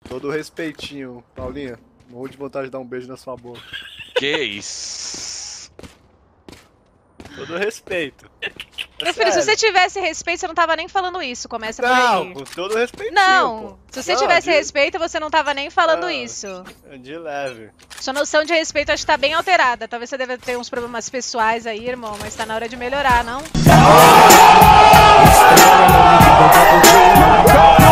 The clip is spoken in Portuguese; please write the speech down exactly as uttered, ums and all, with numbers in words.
Todo respeitinho, Paulinha. Morro de vontade de dar um beijo na sua boca. Que isso? Todo respeito. É Meu filho, se sério. você tivesse respeito, você não tava nem falando isso. Começa por Não, aí. com todo respeitinho, Não, pô. se você Não, tivesse de- respeito, você não tava nem falando Não. isso. De leve. Sua noção de respeito acho que tá bem alterada. Talvez você deva ter uns problemas pessoais aí, irmão, mas tá na hora de melhorar, não?